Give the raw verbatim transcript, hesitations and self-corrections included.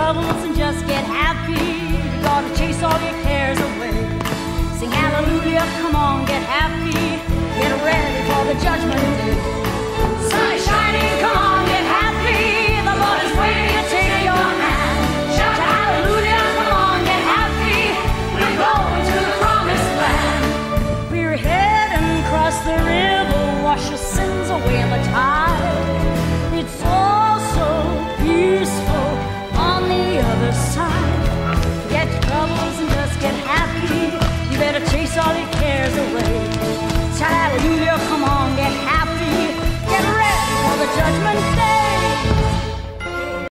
troubles and just get happy. You gotta chase all your cares away. Sing hallelujah, come on, get happy. Get ready for the judgment day.